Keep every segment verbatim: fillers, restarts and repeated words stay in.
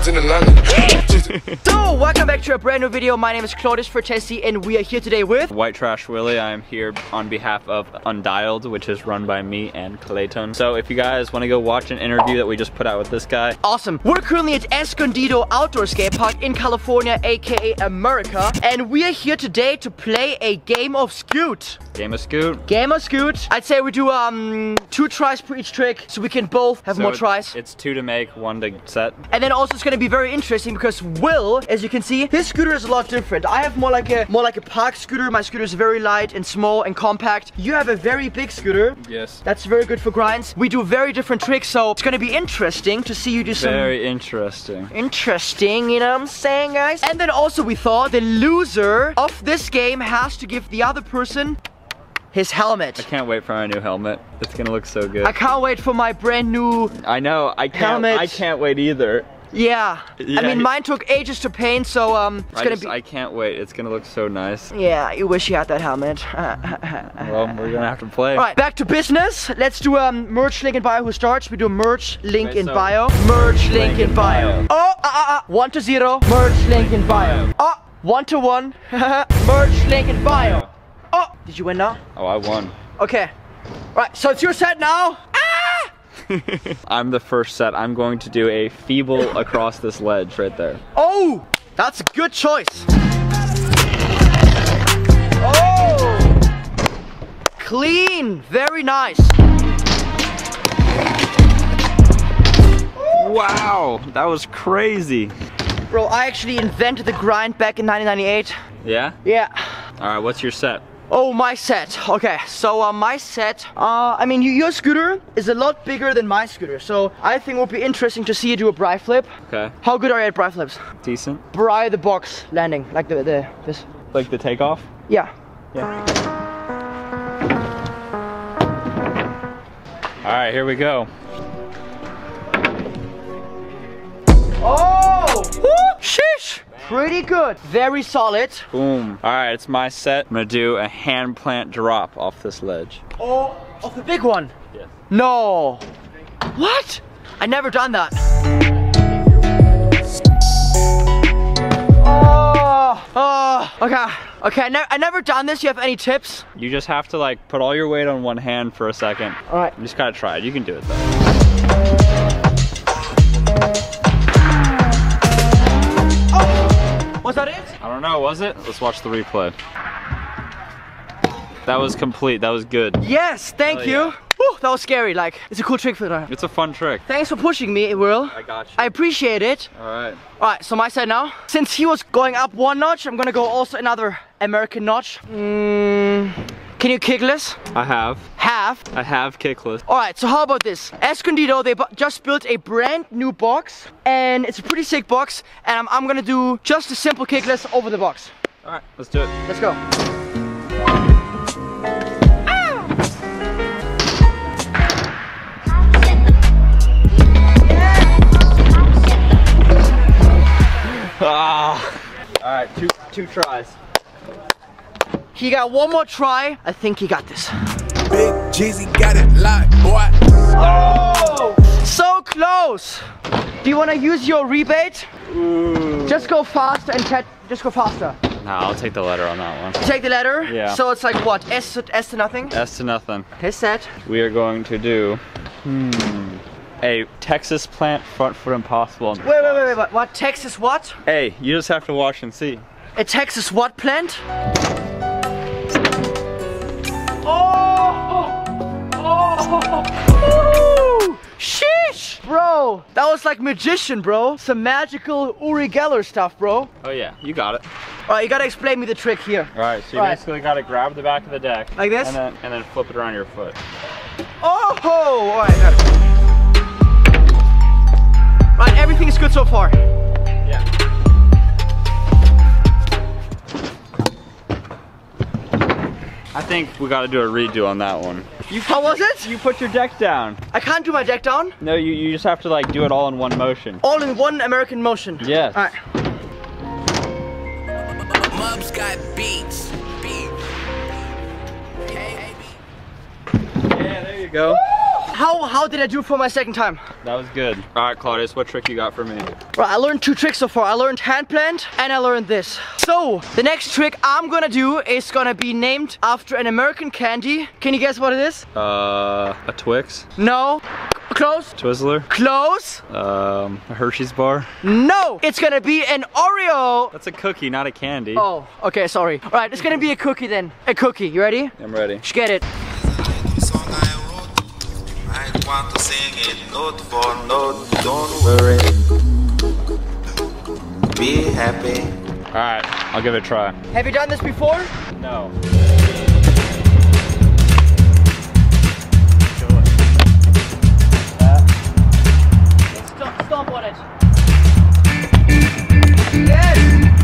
Benz in Atlanta. So, welcome back to a brand new video. My name is Claudius Fertesi and we are here today with White Trash Willie. I am here on behalf of Undialed, which is run by me and Clayton. So if you guys want to go watch an interview that we just put out with this guy. Awesome. We're currently at Escondido Outdoor Skate Park in California, aka America. And we are here today to play a game of Scoot. Game of Scoot. Game of Scoot. I'd say we do um two tries per each trick so we can both have So more it- tries. It's two to make, one to set. And then also it's gonna be very interesting because Will, as you can see, his scooter is a lot different. I have more like a more like a park scooter. My scooter is very light and small and compact. You have a very big scooter. Yes. That's very good for grinds. We do very different tricks, so it's gonna be interesting to see you do some Very interesting. interesting, you know what I'm saying, guys? And then also we thought the loser of this game has to give the other person his helmet. I can't wait for my new helmet. It's gonna look so good. I can't wait for my brand new, I know. I can't. Helmet. I can't wait either. yeah. Yeah. I mean, mine took ages to paint, so um, it's I gonna just, be. I can't wait. It's gonna look so nice. Yeah, you wish you had that helmet. Well, we're gonna have to play. All right, back to business. Let's do um merch link in bio. Who starts? We do merch link Okay, in so- bio. Merch link, Link in in bio. bio. Oh, ah, ah, ah. One to zero. Merch link in bio. Oh, one to one. Merch link in bio. Oh, did you win now? Oh, I won. Okay. Right, so it's your set now. I'm the first set. I'm going to do a feeble across this ledge right there. Oh, that's a good choice. Oh, clean, very nice. Wow, that was crazy. Bro, I actually invented the grind back in nineteen ninety-eight. Yeah? Yeah. All right, what's your set? Oh, my set. Okay, so uh, my set, uh, I mean, you, your scooter is a lot bigger than my scooter, so I think it would be interesting to see you do a bri flip. Okay. How good are you at bri flips? Decent. Bri the box landing, like the, the this. Like the takeoff? Yeah. Yeah. All right, here we go. Oh! Woo! Sheesh! Pretty good. Very solid. Boom. All right, it's my set. I'm gonna do a hand plant drop off this ledge. Oh, of the big one. Yes. No. What? I never done that. Oh, oh, okay, okay. I, ne I never done this. You have any tips? You just have to like put all your weight on one hand for a second. All right. You just gotta try it. You can do it though. Was that it? I don't know, was it? Let's watch the replay. That was complete. That was good. Yes, thank Oh, you. yeah. Whew, that was scary. Like, it's a cool trick for that. It's a fun trick. Thanks for pushing me, Will. I got you. I appreciate it. All right. All right, so my side now. Since he was going up one notch, I'm gonna go also another American notch. Mm, can you kickless? I have. Half. I have kickless. All right, so how about this? Escondido, they bu just built a brand new box, and it's a pretty sick box, and I'm, I'm gonna do just a simple kickless over the box. All right, let's do it. Let's go. Ah. All right, two two tries. He got one more try. I think he got this. Big Jeezy got it locked, boy. Oh! So close. Do you want to use your rebate? Ooh. Just go faster and catch. Just go faster. Nah, I'll take the letter on that one. Take the letter. Yeah. So it's like what? S to, S to nothing. S to nothing. Okay, set. We are going to do hmm, a Texas plant front foot impossible. Wait, wait, wait, wait. What? What? Texas what? Hey, you just have to watch and see. A Texas what plant? Oh! Oh! Woo! Sheesh! Bro, that was like magician, bro. Some magical Uri Geller stuff, bro. Oh yeah, you got it. Alright, you gotta explain me the trick here. All right, so you All right. basically got to grab the back of the deck. Like this? And then, and then flip it around your foot. Oh! Alright, got it. Right, everything is good so far. Yeah. I think we got to do a redo on that one. You, how was it? You put your deck down. I can't do my deck down. No, you, you just have to like do it all in one motion. All in one American motion. Yes. Alright. Mubs got beats. Beat. Yeah, there you go. How how did I do for my second time? That was good. All right, Claudius, what trick you got for me? Right, I learned two tricks so far. I learned hand plant and I learned this. So the next trick I'm gonna do is gonna be named after an American candy. Can you guess what it is? Uh, a Twix? No. Close. Twizzler? Close. Um, a Hershey's bar? No. It's gonna be an Oreo. That's a cookie, not a candy. Oh, okay, sorry. All right, it's gonna be a cookie then. A cookie. You ready? I'm ready. Just get it. I want to sing it note for note, don't worry. Be happy. All right, I'll give it a try. Have you done this before? No. Stop, stop on it. Yes.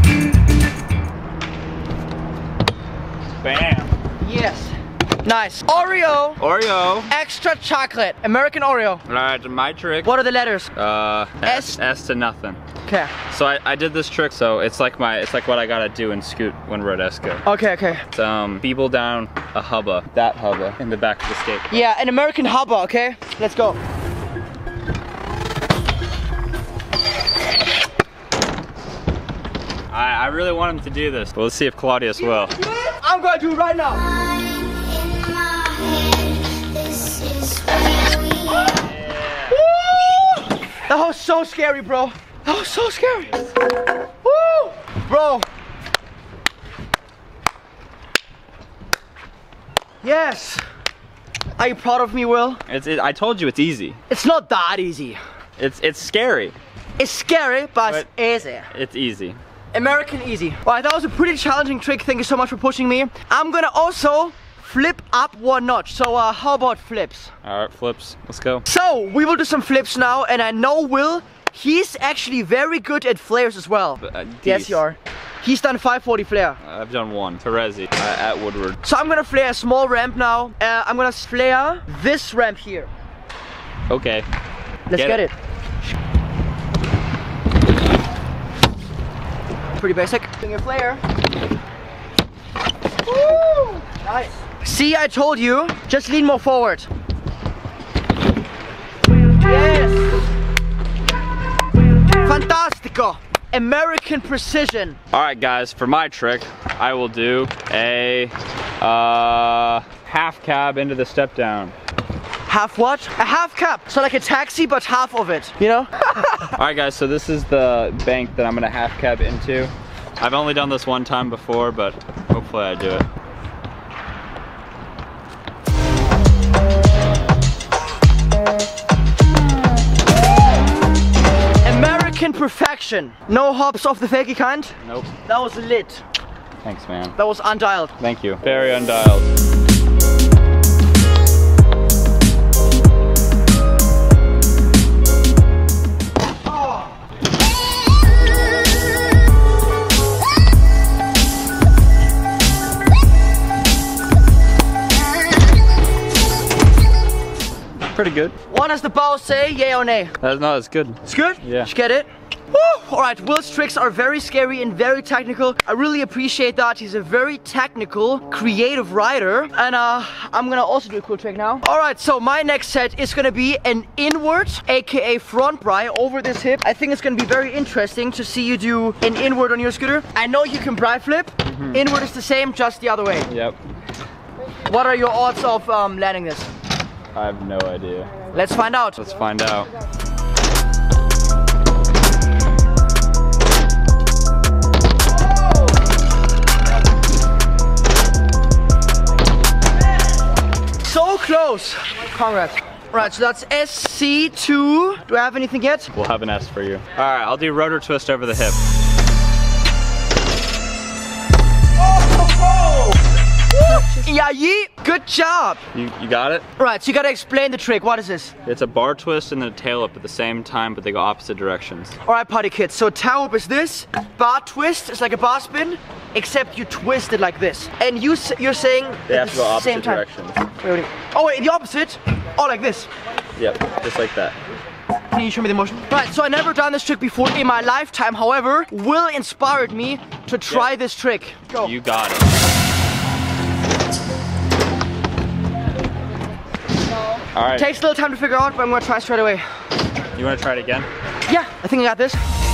Bam. Yes. Nice. Oreo. Oreo. Extra chocolate. American Oreo. All right, my trick. What are the letters? Uh, S. S, S to nothing. Okay. So I, I did this trick, so it's like my, it's like what I gotta do in Scoot when we're at Esco. Okay, okay. It's, um, feeble down a hubba, that hubba, in the back of the skate. Yeah, an American hubba, okay? Let's go. I, I really want him to do this, but let's see if Claudius will. I'm gonna do it right now. Woo! That was so scary, bro. That was so scary. Woo! Bro. Yes. Are you proud of me, Will? It's, it, I told you it's easy. It's not that easy. It's it's scary. It's scary, but, But- it's easy. It's easy. American easy. Alright, that was a pretty challenging trick. Thank you so much for pushing me. I'm gonna also flip up one notch. So uh, how about flips? All right, flips. Let's go. So we will do some flips now, and I know Will, he's actually very good at flares as well. Uh, Yes, these. you are. He's done five forty flare. I've done one. Terezi uh, at Woodward. So I'm gonna flare a small ramp now. Uh, I'm gonna flare this ramp here. Okay. Let's Get get, it. it. Pretty basic. Doing a flare. Woo! Nice. See, I told you. Just lean more forward. Yes. Fantastico. American precision. All right, guys. For my trick, I will do a uh, half cab into the step down. Half what? A half cap. So like a taxi, but half of it. You know? All right, guys. So this is the bank that I'm gonna half cab into. I've only done this one time before, but hopefully I do it. American perfection. No hops off the fakey kind. Nope. That was lit. Thanks, man. That was undialed. Thank you. Very undialed. Pretty good. What does the bow say? Yay or nay? That's, no, that's good. It's good? Yeah. Did you get it? Woo! Alright, Will's tricks are very scary and very technical. I really appreciate that. He's a very technical, creative rider. And uh, I'm gonna also do a cool trick now. Alright, so my next set is gonna be an inward, aka front bri over this hip. I think it's gonna be very interesting to see you do an inward on your scooter. I know you can bri flip. Mm-hmm. Inward is the same, just the other way. Yep. What are your odds of um, landing this? I have no idea. Let's find out. Let's find out. So close. Congrats. Right, so that's S C two. Do I have anything yet? We'll have an S for you. All right, I'll do rotor twist over the hip. Yeah, yeah. Good job. You, you got it? Right, so you gotta explain the trick. What is this? It's a bar twist and then a tail up at the same time, but they go opposite directions. All right, party kids. So tail whip is this. Bar twist is like a bar spin, except you twist it like this. And you s- you're saying They at have to the go opposite same time. directions. Wait, wait. Oh wait, the opposite. Oh, like this. Yep, just like that. Can you show me the motion? Right, so I never done this trick before in my lifetime. However, Will inspired me to try Yep. this trick. Go. You got it. All right. Takes a little time to figure out, but I'm gonna try straight away. You wanna try it again? Yeah, I think I got this.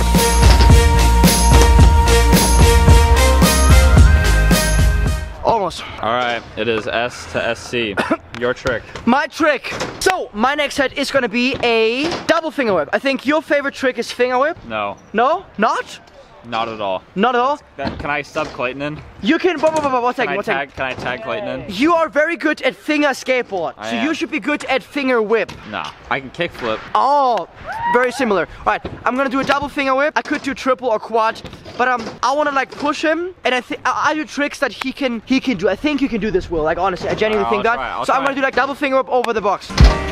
Almost. All right, it is S to S C. Your trick. My trick. So, my next set is gonna be a double finger whip. I think your favorite trick is finger whip. No, No? Not? not at all. Not at all? That, can I sub Clayton in? You can, whoa, whoa, whoa, whoa, one Can second, I one second. tag? Can I tag Clayton in? You are very good at finger skateboard. I so am. you should be good at finger whip. Nah, I can kickflip. Oh, very similar. All right, I'm gonna do a double finger whip. I could do triple or quad, but um, I wanna like push him, and I think I I do tricks that he can he can do. I think you can do this, Will. Like honestly, I genuinely I'll think that. try, I'll so I'm try. gonna do like double finger whip over the box.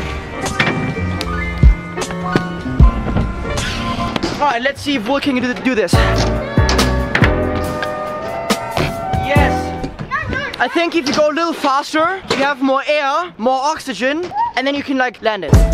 All right, let's see if Will can do, do this. Yes. I think if you go a little faster, you have more air, more oxygen, and then you can like land it.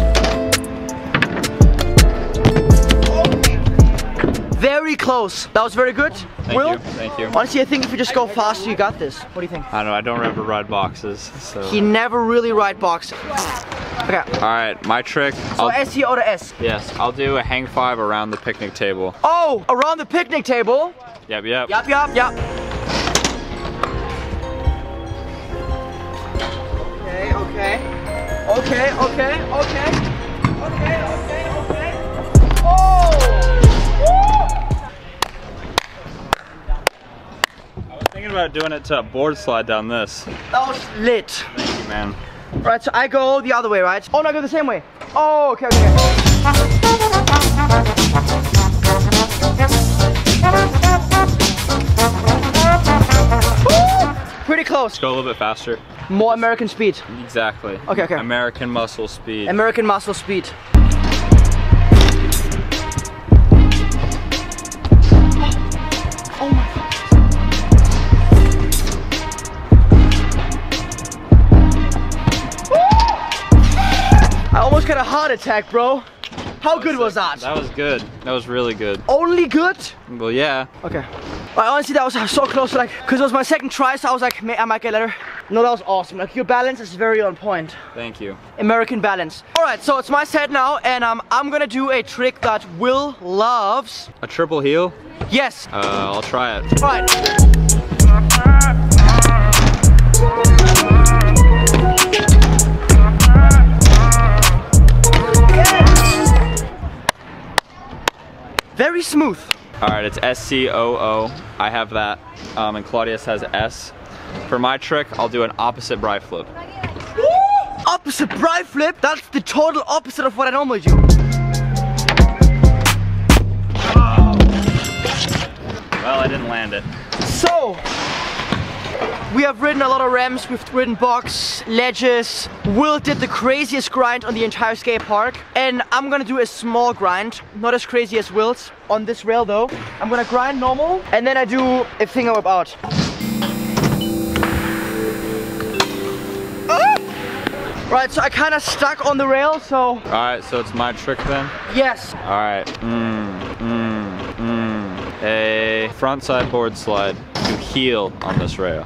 Very close. That was very good. Thank Will? you. Thank you. Honestly, I think if you just go faster, you got this. What do you think? I don't know. I don't ever ride boxes, so. He never really ride box. Okay. All right, my trick. So I'll, S C O to S. yes, I'll do a hang five around the picnic table. Oh, around the picnic table. Yep, yep. Yup, yup, yup. Okay, okay. Okay, okay, okay. Okay, okay, okay. Oh! I was thinking about doing it to a board slide down this. That was lit. Thank you, man. Right, so I go the other way, right? Oh, no, I go the same way. Oh, okay, okay. Woo! Pretty close. Go a little bit faster. More American speed. Exactly. Okay, okay. American muscle speed. American muscle speed. Oh my God. I almost got a heart attack, bro. How good was that? That was good. That was really good. Only good? Well, yeah. Okay. But honestly, that was so close, like, because it was my second try, so I was like, I might get better. No, that was awesome. Like, your balance is very on point. Thank you. American balance. All right, so it's my set now, and um, I'm gonna do a trick that Will loves. A triple heel? Yes. Uh, I'll try it. All right. Very smooth. All right, it's S C O O. I have that, um, and Claudius has S. For my trick, I'll do an opposite bri flip. Opposite bri flip? That's the total opposite of what I normally do. Well, I didn't land it. So, we have ridden a lot of ramps, we've ridden box, ledges. Will did the craziest grind on the entire skate park. And I'm gonna do a small grind, not as crazy as Will's, on this rail though. I'm gonna grind normal, and then I do a finger whip out. Ah! Right, so I kinda stuck on the rail, so All right, so it's my trick then? yes. All right. Mm, mm, mm. A frontside board slide to heel on this rail.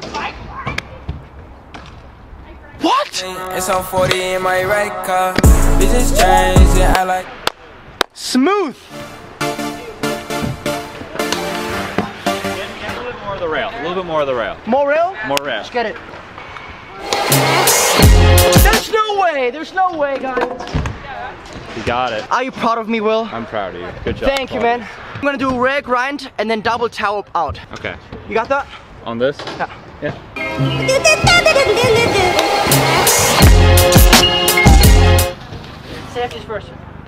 What? It's on forty in my right car. Business change, yeah, I like. Smooth. Get, get a little bit more of the rail. A little bit more of the rail. More rail? More rail. Let's get it. There's no way, there's no way, guys. You got it. Are you proud of me, Will? I'm proud of you. Good job. Thank you, man. I'm gonna do a rail grind and then double toe up out. Okay. You got that? On this? Yeah. Yeah. Safety's first.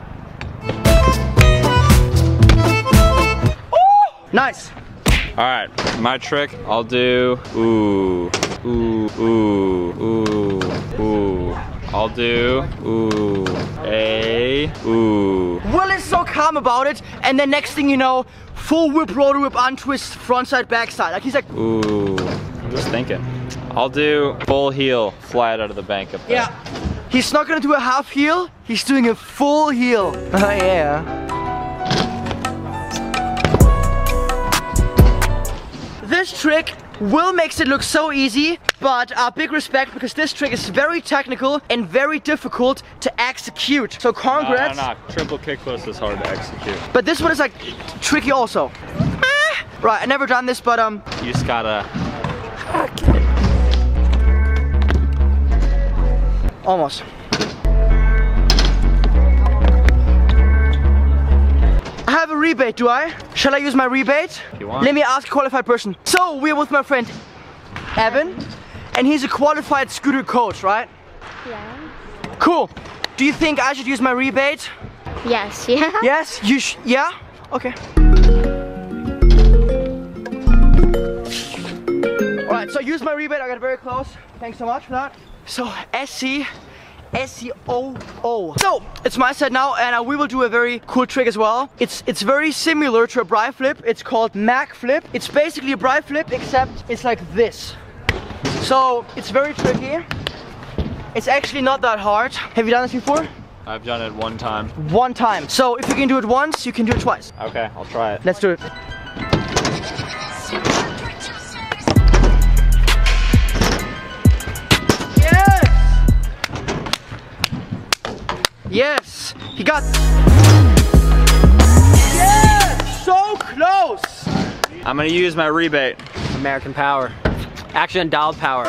Ooh! Nice. All right, my trick, I'll do ooh, ooh, ooh, ooh, ooh. I'll do ooh, a ooh. Will is so calm about it, and then next thing you know, full whip, rotor whip, untwist, frontside, backside. Like he's like, Ooh, I'm just thinking. I'll do full heel, flat out of the bank up there. yeah. He's not gonna do a half heel, he's doing a full heel. Oh yeah. This trick Will makes it look so easy, but uh, big respect because this trick is very technical and very difficult to execute. So congrats. No, no, no. Triple kickflips is hard to execute. But this one is like tricky also. Ah. Right, I never done this, but um. You just gotta. Almost. I have a rebate, do I? Shall I use my rebate? If you want. Let me ask a qualified person. So we're with my friend Evan, and he's a qualified scooter coach, right? Yeah. Cool. Do you think I should use my rebate? Yes, yeah. Yes? You sh yeah? Okay. Alright, so use my rebate. I got very close. Thanks so much for that. So S C S C O O. So it's my set now, and uh, we will do a very cool trick as well. It's it's very similar to a bri flip. It's called Mac flip. It's basically a bri flip, except it's like this. So it's very tricky. It's actually not that hard. Have you done this before? I've done it one time. One time. So if you can do it once, you can do it twice. Okay, I'll try it. Let's do it. Yes! He got... Yes! So close! I'm gonna use my rebate. American Power. Action and dialed power.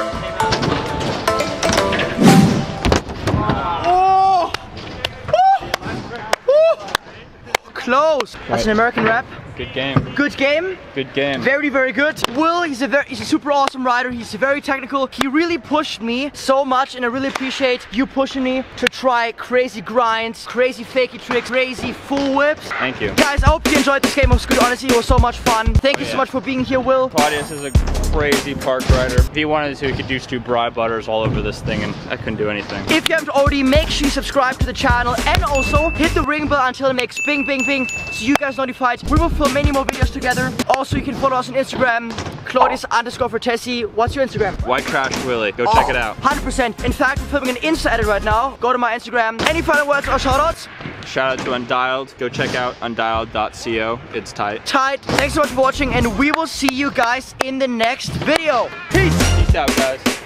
Oh! Oh! Oh! Close! That's an American rap. Good game. Good game. Good game. Very, very good. Will, he's a very, he's a super awesome rider. He's very technical. He really pushed me so much, and I really appreciate you pushing me to try crazy grinds, crazy fakey tricks, crazy full whips. Thank you. Guys, I hope you enjoyed this game of Scooter Odyssey. It was so much fun. Thank you yeah. so much for being here, Will. Claudius is a crazy park rider. If he wanted to, he could just do bri butters all over this thing, and I couldn't do anything. If you haven't already, make sure you subscribe to the channel, and also hit the ring bell until it makes bing, bing, bing, so you guys notified. We will film many more videos together. Also, you can follow us on Instagram, Claudius underscore Vertesi. What's your Instagram? White Trash Willy. Go check it out. one hundred percent. In fact, we're filming an Insta edit right now. Go to my Instagram. Any final words or shoutouts? Shout out to Undialed. Go check out undialed dot co. It's tight. Tight. Thanks so much for watching, and we will see you guys in the next video. Peace. Peace out, guys.